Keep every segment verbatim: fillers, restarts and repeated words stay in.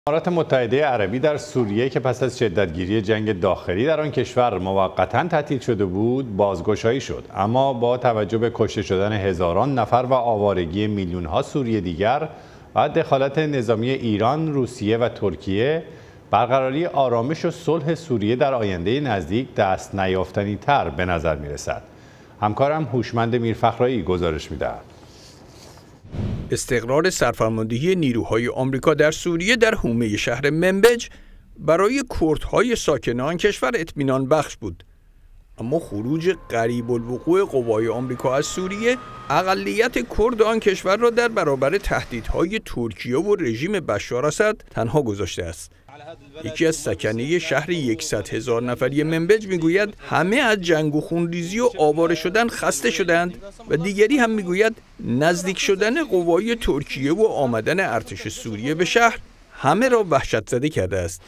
امارات متحده عربی در سوریه که پس از شدتگیری جنگ داخلی در آن کشور موقتاً تعطیل شده بود بازگشایی شد، اما با توجه به کشته شدن هزاران نفر و آوارگی میلیون‌ها سوری دیگر و دخالت نظامی ایران، روسیه و ترکیه، برقراری آرامش و صلح سوریه در آینده نزدیک دست نیافتنی تر به نظر می رسد. همکارم هوشمند میرفخرایی گزارش می دهد. استقرار سرفرماندهی نیروهای آمریکا در سوریه در حومه شهر منبج برای کردهای ساکن آن کشور اطمینان بخش بود، اما خروج قریب الوقوع قوای آمریکا از سوریه اقلیت کرد آن کشور را در برابر تهدیدهای ترکیه و رژیم بشار اسد تنها گذاشته است. یکی از سکنه شهر صد هزار نفری منبج میگوید همه از جنگ و خونریزی و آواره شدن خسته شدند و دیگری هم میگوید نزدیک شدن قوای ترکیه و آمدن ارتش سوریه به شهر همه را وحشت زده کرده است.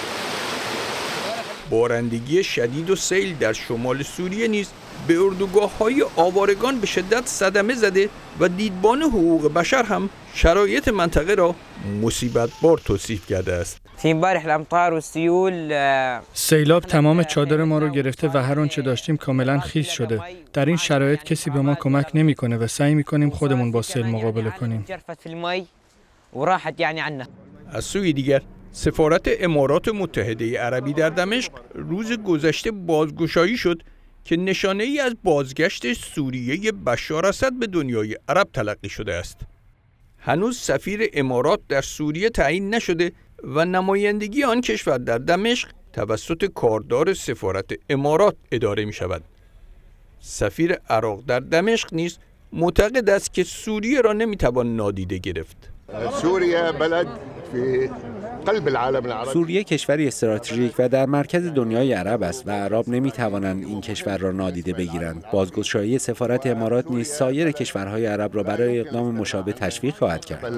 بارندگی شدید و سیل در شمال سوریه نیز به اردوگاه‌های آوارگان به شدت صدمه زده و دیدبان حقوق بشر هم شرایط منطقه را مصیبت بار توصیف کرده است. سیلاب تمام چادر ما رو گرفته و هر آنچه داشتیم کاملا خیس شده. در این شرایط کسی به ما کمک نمی‌کنه و سعی می‌کنیم خودمون با سیل مقابله کنیم. از سوی دیگر سفارت امارات متحده عربی در دمشق روز گذشته بازگشایی شد که نشانه ای از بازگشت سوریه بشار اسد به دنیای عرب تلقی شده است. هنوز سفیر امارات در سوریه تعیین نشده و نمایندگی آن کشور در دمشق توسط کاردار سفارت امارات اداره می شود. سفیر عراق در دمشق نیز معتقد است که سوریه را نمی توان نادیده گرفت. سوریه بلد فی قلب العالم العربی. سوریه کشوری استراتژیک و در مرکز دنیای عرب است و عرب نمی توانند این کشور را نادیده بگیرند. بازگشایی سفارت امارات نیز سایر کشورهای عرب را برای اقدام مشابه تشویق خواهد کرد.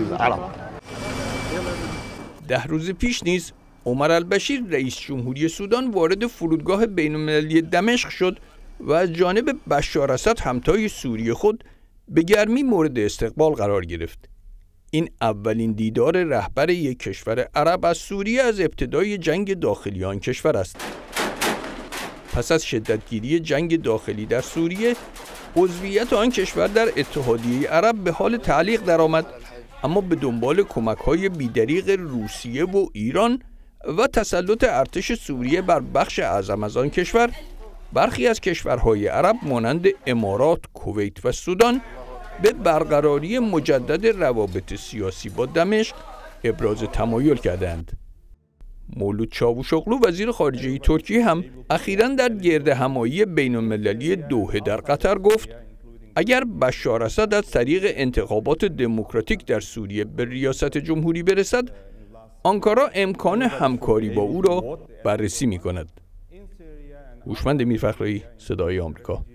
ده روز پیش نیز عمر البشیر رئیس جمهوری سودان وارد فرودگاه بین‌المللی دمشق شد و از جانب بشار اسد همتای سوری خود به گرمی مورد استقبال قرار گرفت. این اولین دیدار رهبر یک کشور عرب از سوریه از ابتدای جنگ داخلی آن کشور است. پس از شدتگیری جنگ داخلی در سوریه، عضویت آن کشور در اتحادیه عرب به حال تعلیق درآمد، اما به دنبال کمک‌های بی‌دریغ روسیه و ایران و تسلط ارتش سوریه بر بخش اعظم از آن کشور، برخی از کشورهای عرب مانند امارات، کویت و سودان به برقراری مجدد روابط سیاسی با دمشق ابراز تمایل کردند. مولود چاوشوغلو وزیر خارجه ترکیه هم اخیراً در گردهمایی بین‌المللی دوحه در قطر گفت اگر بشار اسد از طریق انتخابات دموکراتیک در سوریه به ریاست جمهوری برسد، آنکارا امکان همکاری با او را بررسی می کند. هوشمند میرفخرایی، صدای آمریکا.